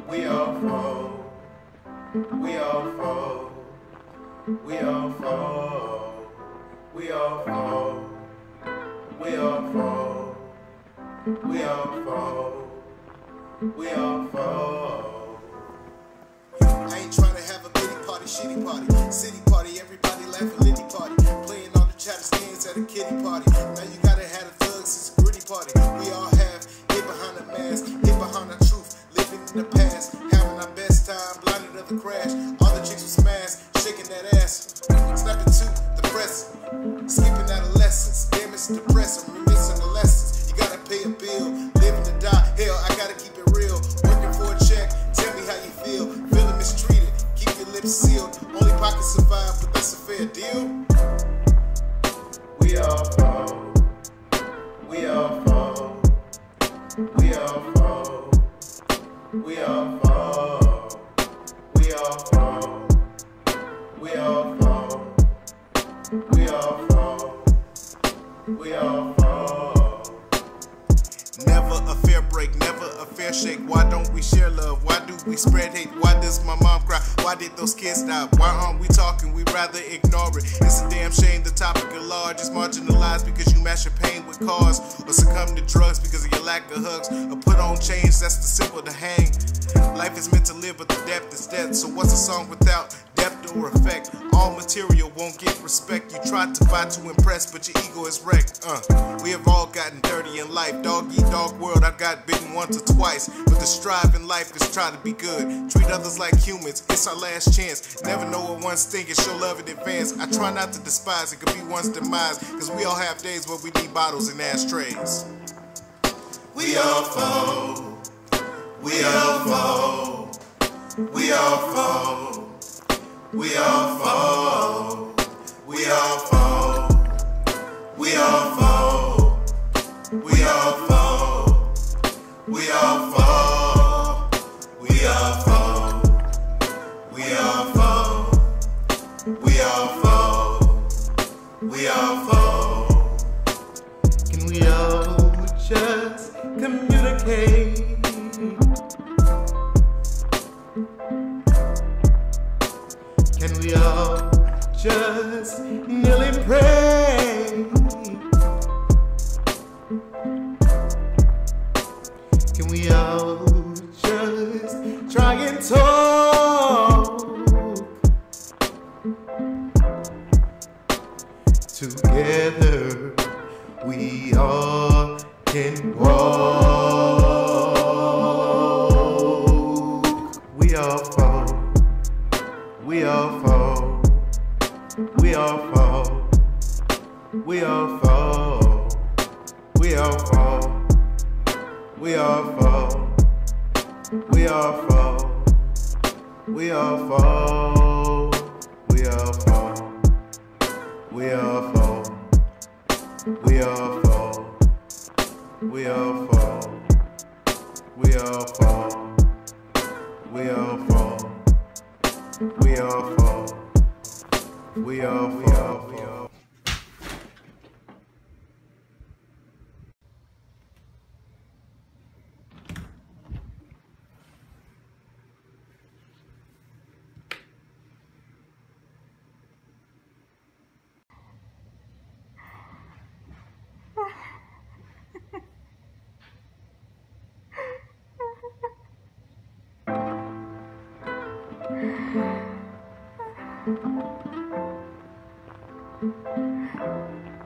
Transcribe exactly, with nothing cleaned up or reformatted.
We all fall. We all fall. We all fall. We all fall. We all fall. We all fall. We all fall. I ain't trying to have a pity party, shitty party, city party, everybody laughing, litty party, playing on the chatter stands at a kitty party. Now you gotta have the thugs, it's a gritty party. We all have hid behind the mask, hid behind the truth, living in the past, having our best time, blinded of the crash. All the chicks were smashed, shaking that ass, snapping to the press, skipping adolescence, damn it's depressing, remissing the lessons. You gotta pay a bill, living to die, hell I gotta keep it real, working for a check, tell me how you feel, feeling mistreated, keep your lips sealed, only pocket survive, but that's a fair deal. We all fall, we all fall, we all fall, we all fall, we all fall, we all fall, we all fall, we all fall. Never a fair break, never a fair shake. Why don't we share love? Why do we spread hate? Why does my mom cry? Why did those kids die? Why aren't we talking? We rather ignore it. It's a damn shame the topic of large is marginalized because you match your pain with cause, or succumb to drugs because of your lack of hugs, or put on chains that's the simple to hang. Life is meant to live, but the depth is death. So what's a song without depth or effect? All material won't get respect. You try to fight to impress, but your ego is wrecked. Uh, we have all gotten dirty in life. Dog eat dog world, I got bitten once or twice. But the strive in life is try to be good. Treat others like humans, it's our last chance. Never know what one's thinking, show love in advance. I try not to despise, it could be one's demise. Cause we all have days where we need bottles and ashtrays. We all fall. We all fall. We all fall. We all fall. We all fall. We all fall. We all fall. We all fall. We all fall. We all fall. We all fall. We all fall. Can we all just communicate? Can we all just kneel and pray? Can we all just try and talk? Together we all can walk. We all fall. We all fall. We all fall. We all fall. We all fall. We all fall. We all fall. We all fall. We all fall. We all fall. We all fall. We all fall. We all fall. We all fall. We all fall. We all, we all, we all. Thank you.